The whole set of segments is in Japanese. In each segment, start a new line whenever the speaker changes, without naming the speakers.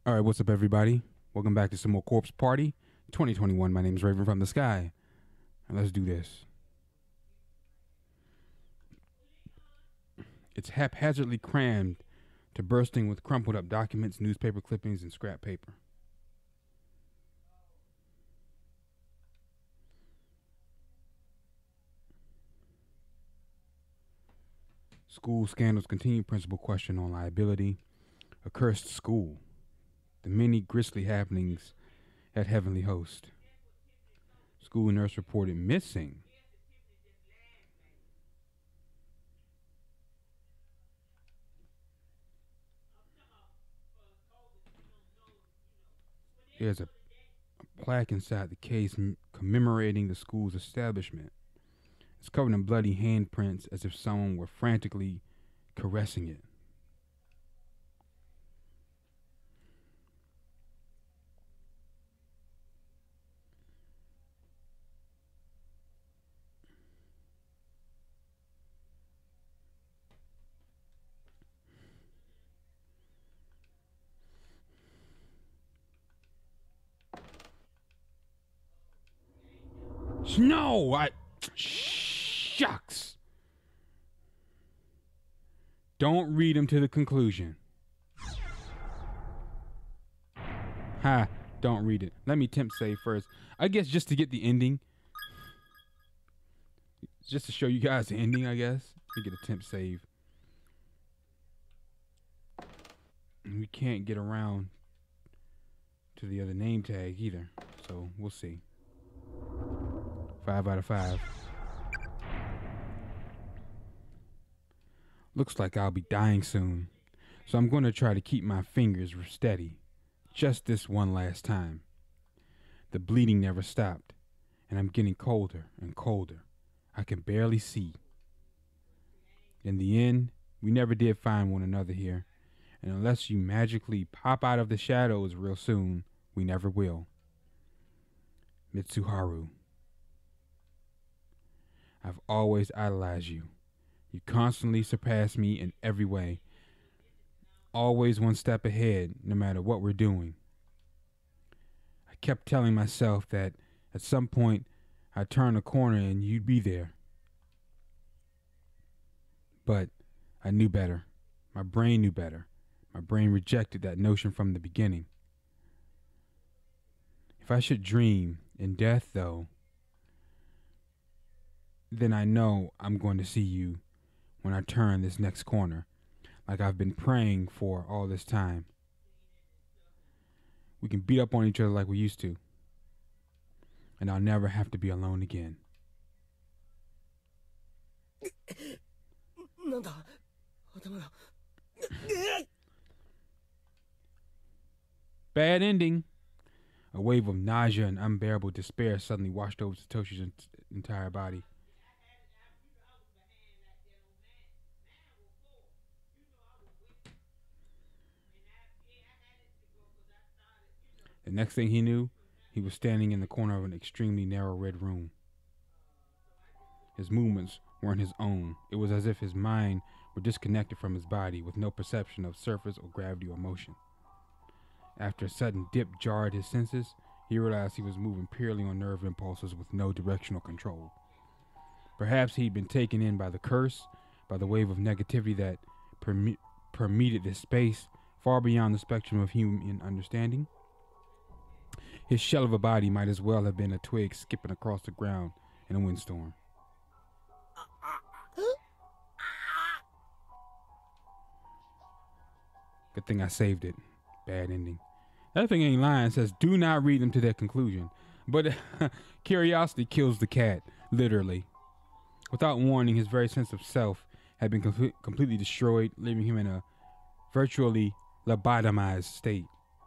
All right, what's up, everybody? Welcome back to some more Corpse Party 2021. My name is Raven from the Sky, and let's do this. It's haphazardly crammed to bursting with crumpled up documents, newspaper clippings, and scrap paper. School scandals continue. Principal question on liability. A cursed school. The many grisly happenings at Heavenly Host. School nurse reported missing. There's a plaque inside the case commemorating the school's establishment. It's covered in bloody handprints as if someone were frantically caressing it. No, shucks. Don't read them to the conclusion. Ha, don't read it. Let me temp save first. I guess just to get the ending. Just to show you guys the ending, I guess. We get a temp save. And we can't get around to the other name tag either. So we'll see. 5 out of 5. Looks like I'll be dying soon. So I'm going to try to keep my fingers steady. Just this one last time. The bleeding never stopped. And I'm getting colder and colder. I can barely see. In the end, we never did find one another here. And unless you magically pop out of the shadows real soon, we never will. Mitsuharu. I've always idolized you. You constantly surpass me in every way. Always one step ahead, no matter what we're doing. I kept telling myself that at some point I'd turn a corner and you'd be there. But I knew better. My brain knew better. My brain rejected that notion from the beginning. If I should dream in death, though, then I know I'm going to see you when I turn this next corner, like I've been praying for all this time. We can beat up on each other like we used to, and I'll never have to be alone again. Bad ending. A wave of nausea and unbearable despair suddenly washed over Satoshi's entire body. The next thing he knew, he was standing in the corner of an extremely narrow red room. His movements weren't his own. It was as if his mind were disconnected from his body, with no perception of surface or gravity or motion. After a sudden dip jarred his senses, he realized he was moving purely on nerve impulses with no directional control. Perhaps he'd been taken in by the curse, by the wave of negativity that permeated this space, far beyond the spectrum of human understanding. His shell of a body might as well have been a twig skipping across the ground in a windstorm. Good thing I saved it. Bad ending. That thing ain't lying. It says, do not read them to their conclusion. But curiosity kills the cat, literally. Without warning, his very sense of self had been completely destroyed, leaving him in a virtually lobotomized state.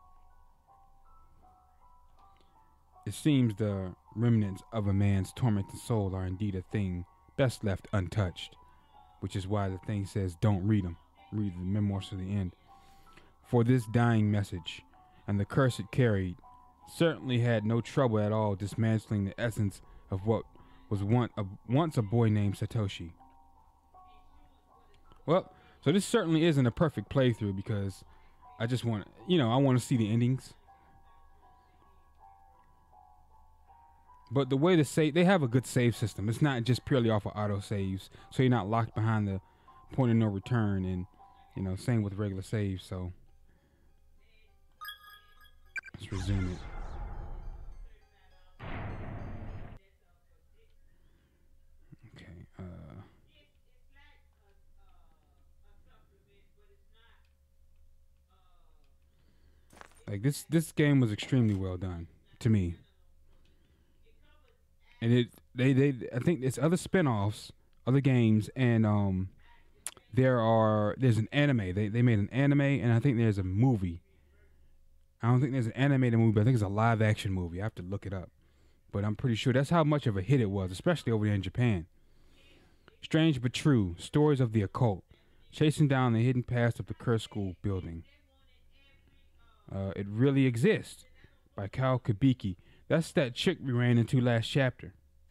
It seems the remnants of a man's tormented soul are indeed a thing best left untouched, which is why the thing says don't read them. Read the memoirs to the end. For this dying message, and the curse it carried, certainly had no trouble at all dismantling the essence of what was once a boy named Satoshi. Well, so this certainly isn't a perfect playthrough because I just want, I want to see the endings. But the way to save, they have a good save system. It's not just purely off of auto saves, so you're not locked behind the point of no return. And same with regular saves. So let's resume it. Okay. Like this game was extremely well done to me. And they I think there's other spin-offs, other games, and there's an anime. They made an anime, and I think there's a movie. I don't think there's an animated movie, but I think it's a live action movie. I have to look it up. But I'm pretty sure that's how much of a hit it was, especially over there in Japan. Strange but true, stories of the occult, chasing down the hidden past of the cursed school building. It really exists, by Kao Kubiki. That's that chick we ran into last chapter.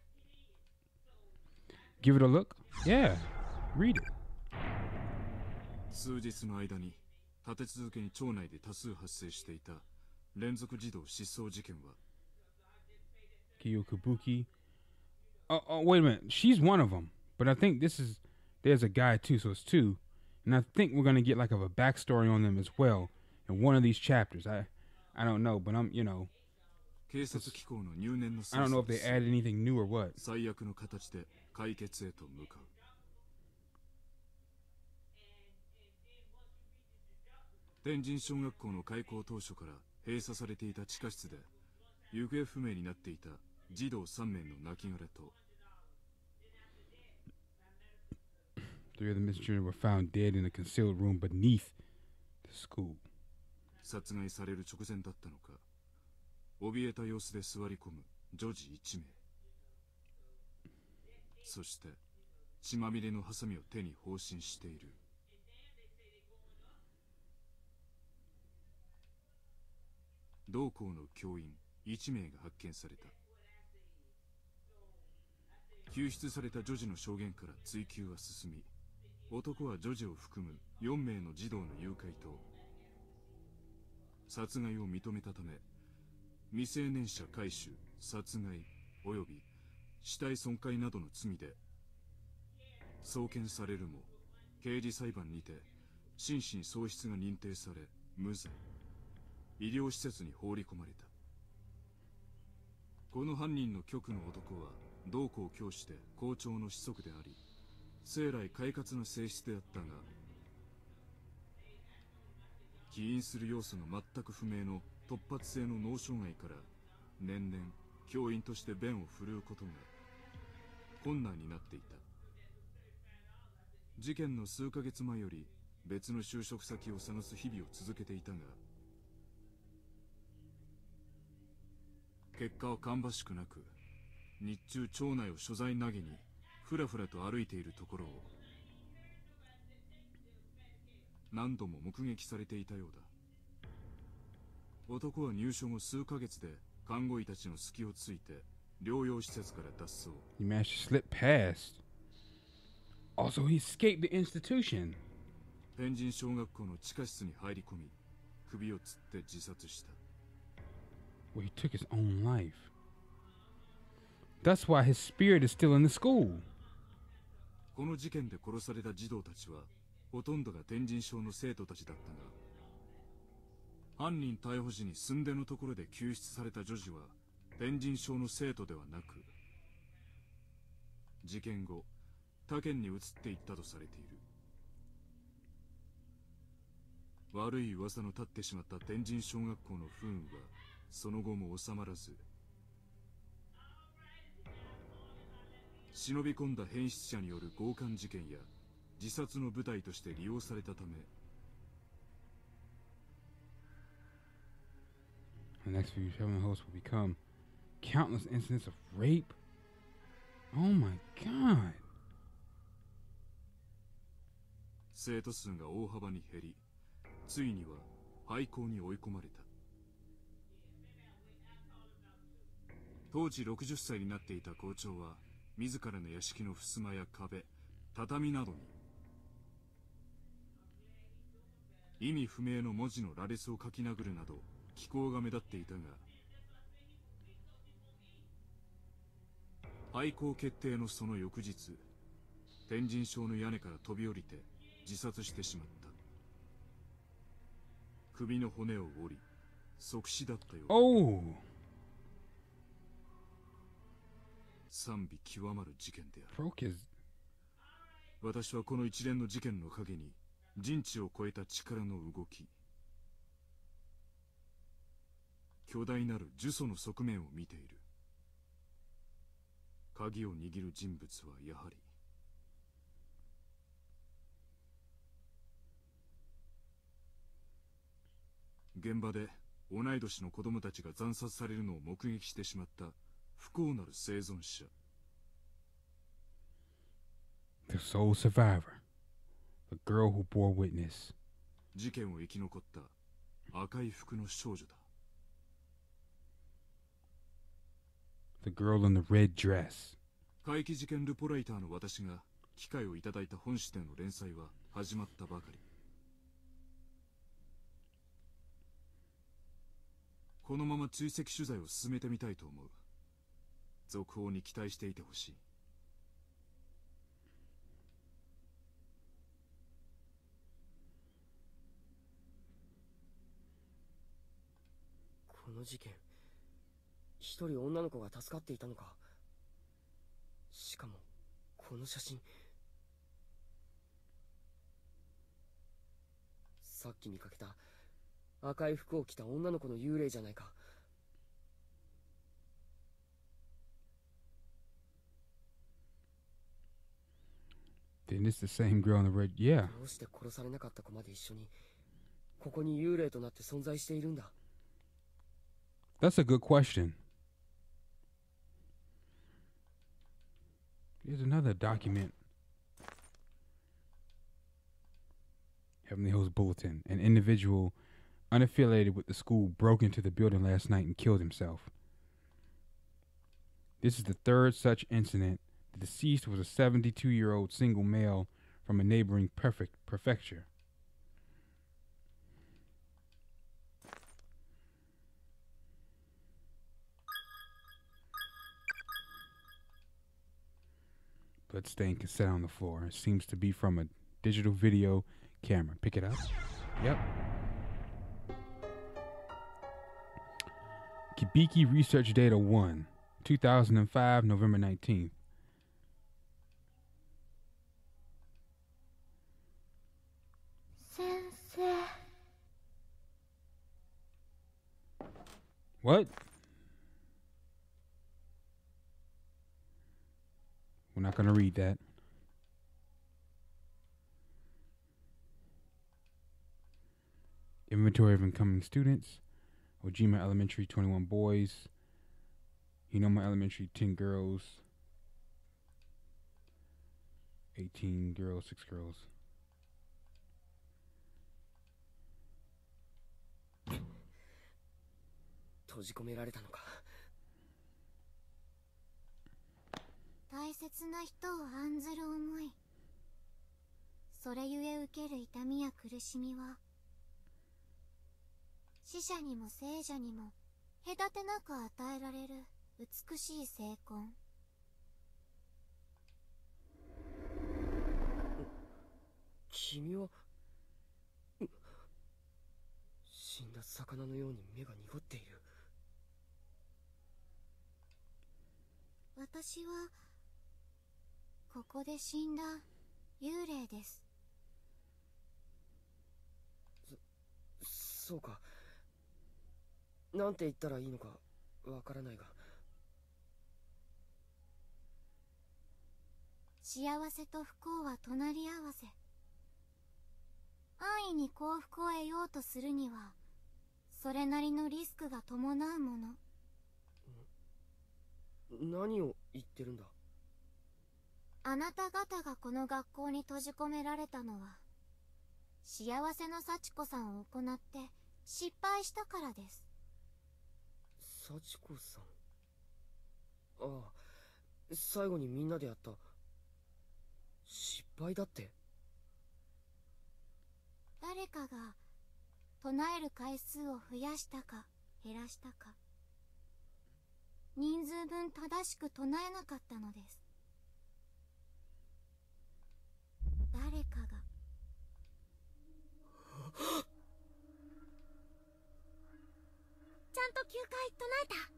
Give it a look? Yeah, read it.
数日の間に立て続けに町内で多数発生していた連続児童失踪事件は
Kyo Kabuki. Oh, wait a minute. She's one of them. But I think there's a guy too, so it's two. And I think we're going to get like a backstory on them as well in one of these chapters. I don't know, but I don't know if they added anything new or what.
最悪の形で解決へと向かう。天神小学校の開校当初から閉鎖されていた地下室で行方不明になっていた児童3名の亡骸と
Three of the missing children were found dead in a concealed room beneath the school.
殺害される直前だったのか、怯えた様子で座り込む女児1名。そして血まみれのハサミを手に放心している。同校の教員1名が発見された。救出された女児の証言から追及は進み、男は女児を含む4名の児童の誘拐と殺害を認めたため、未成年者拐取、殺害および死体損壊などの罪で送検されるも、刑事裁判にて心神喪失が認定され無罪、医療施設に放り込まれた。この犯人の極の男は同校教師で校長の子息であり、生来快活な性質であったが、起因する要素の全く不明の突発性の脳障害から年々教員として弁を振るうことが困難になっていた。事件の数ヶ月前より別の就職先を探す日々を続けていたが、結果は芳しくなく、日中町内を所在投げにふらふらと歩いているところを何度も目撃されていたようだ。男は入所後数ヶ月で看護医たちの隙をついて療養施設から脱走。
He managed to slip past. Also, he escaped the institution.
天神小学校の地下室に入り込み、首を吊って自殺した。
Well, he took his own life. That's why his spirit is still in the school.
この事件で殺された児童たちはほとんどが天神小の生徒たちだったが、犯人逮捕時に寸出のところで救出された女児は天神小の生徒ではなく、事件後他県に移っていったとされている。悪い噂の立ってしまった天神小学校の不運はその後も収まらず、忍び込んだ変質者による強姦事件や自殺の舞台として利用されたため、
The next few traveling hosts will become countless incidents of rape. Oh my god.
生徒数が大幅に減り、ついには廃校に追い込まれた。当時60歳になっていた校長は自らの屋敷の襖や壁、畳などに意味不明の文字の羅列を書き殴るなど奇行が目立っていたが、廃校決定のその翌日、天神省の屋根から飛び降りて自殺してしまった。首の骨を折り即死だったようだ。
Oh.
賛美極まる事件である。
Broke his.
私はこの一連の事件の陰に人知を超えた力の動き、巨大なる呪詛の側面を見ている。鍵を握る人物はやはり現場で同い年の子供たちが惨殺されるのを目撃してしまった不幸なる生存者。
The sole survivor. The girl who bore witness.
事件を生き残った赤い服の少女だ。
The girl in the red dress.
怪奇事件ルポライターの私が機会をいただいた本誌での連載は始まったばかり。このまま追跡取材を進めてみたいと思う。続報に期待していてほしい。
この事件、一人女の子が助かっていたのか。しかもこの写真、さっき見かけた赤い服を着た女の子の幽霊じゃないか。
Then it's the same girl in the red. Yeah.
どうして殺されなかった子まで一緒にここに幽霊となって存在しているんだ。
That's a good question. Here's another document. Heavenly Host Bulletin. An individual unaffiliated with the school broke into the building last night and killed himself. This is the third such incident. The deceased was a 72-year-old single male from a neighboring prefecture. Bloodstain cassette on the floor. It seems to be from a digital video camera. Pick it up. Yep. Kibiki Research Data 1, 2005, November 19th.
Sensei.
What? We're not going to read that. Inventory of incoming students. Ojima Elementary, 21 boys. Hinoma Elementary, 10 girls. 18 girls, 6 girls.
閉じ込められたのか。
大切な人を案ずる思い、それゆえ受ける痛みや苦しみは、死者にも生者にも隔てなく与えられる美しい聖魂。
君は死んだ魚のように目が濁っている。
私はここで死んだ幽霊です。
そうか。なんて言ったらいいのかわからないが。
幸せと不幸は隣り合わせ。安易に幸福を得ようとするには、それなりのリスクが伴うもの。
何を言ってるんだ。
あなた方がこの学校に閉じ込められたのは、幸せの幸子さんを行って失敗したからです。
幸子さん。ああ、最後にみんなでやった失敗だって。
誰かが唱える回数を増やしたか減らしたか、人数分正しく唱えなかったのです。誰かがちゃんと9回唱えた。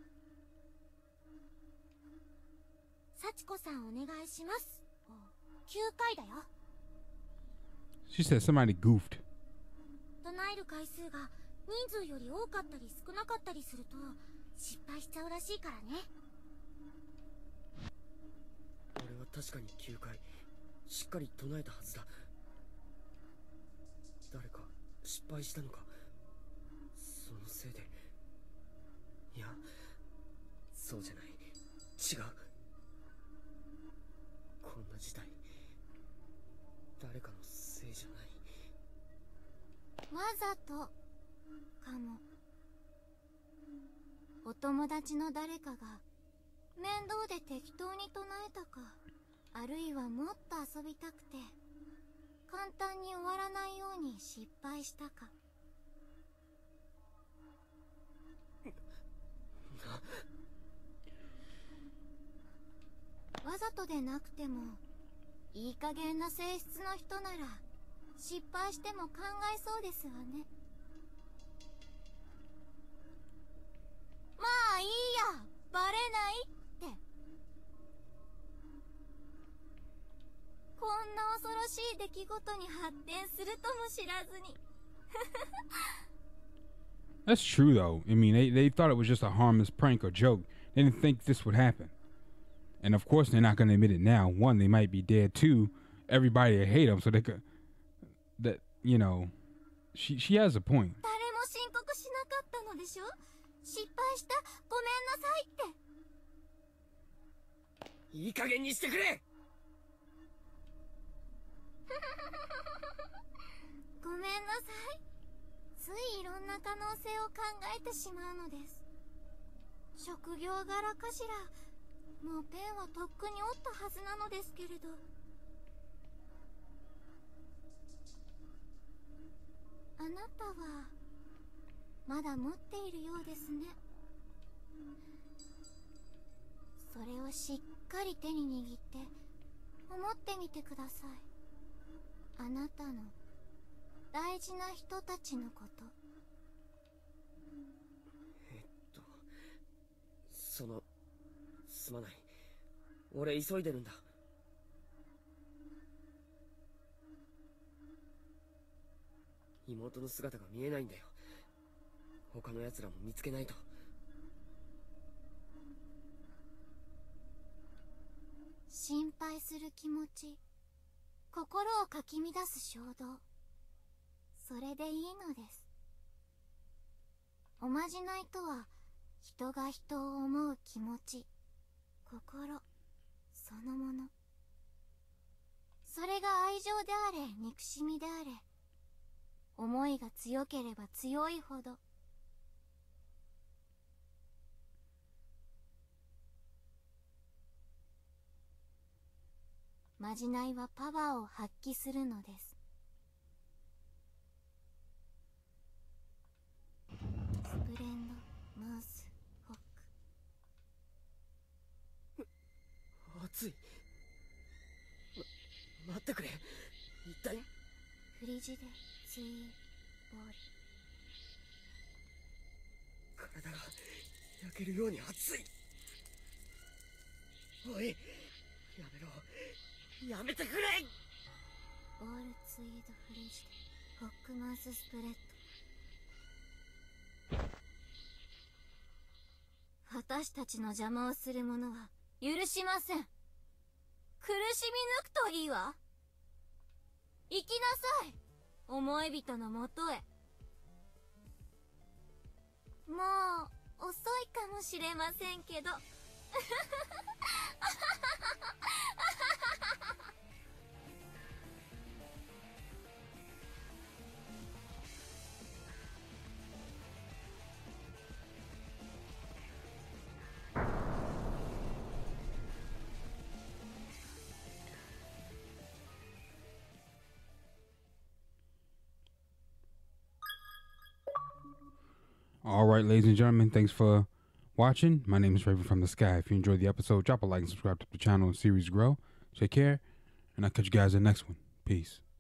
幸子さんお願いします。9回だよ。
She said somebody goofed.
唱える回数が人数より多かったり少なかったりすると失敗しちゃうらしいからね。
俺は確かに9回しっかり唱えたはずだ。誰か失敗したのか、そのせいで。いや、そうじゃない、違う。こんな事態誰かのせいじゃない。
わざとかも。お友達の誰かが面倒で適当に唱えたか、あるいはもっと遊びたくて簡単に終わらないように失敗したか。わざとでなくてもいい加減な性質の人なら失敗しても考えそうですわね。まあいいや、バレないって。こんな恐ろしい出来事に発展するとも知らずに。
That's true, though. I mean, they thought it was just a harmless prank or joke. They didn't think this would happen. And of course, they're not going to admit it now. One, they might be dead. Two, everybody will hate them. So they could, that, you know, she has a point.
誰も申告しなかったのでしょ。失敗した、ごめんなさいって。
いい加減にしてくれ。
ごめんなさい。ついいろんな可能性を考えてしまうのです。職業柄かしら。もうペンはとっくに折ったはずなのですけれど。あなたはまだ持っているようですね。それをしっかり手に握って思ってみてください。あなたの大事な人たちのこと。
すまない。俺急いでるんだ。妹の姿が見えないんだよ。他の奴らも見つけないと。
心配する気持ち、心をかき乱す衝動、それでいいのです。おまじないとは人が人を思う気持ち、心そのもの。それが愛情であれ憎しみであれ、思いが強ければ強いほど。まじないはパワーを発揮するのです。スプレンドマウスホック。
熱い。待ってくれ。一体
フリジデツイボール。
体が焼けるように熱い。おい、やめろ。やめてくれ。
ボールツイードフリジデホックマウススプレッド。私たちの邪魔をする者は許しません。苦しみ抜くといいわ。行きなさい、思い人のもとへ。もう遅いかもしれませんけど。
All right, ladies and gentlemen, thanks for watching. My name is Raven from the Sky. If you enjoyed the episode, drop a like and subscribe to the channel and series grow. Take care, and I'll catch you guys in the next one. Peace.